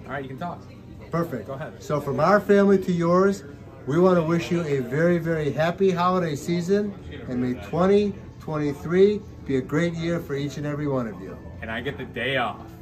All right, you can talk. Perfect. Go ahead. So from our family to yours, we want to wish you a very, very happy holiday season, and may 2023 be a great year for each and every one of you. And I get the day off.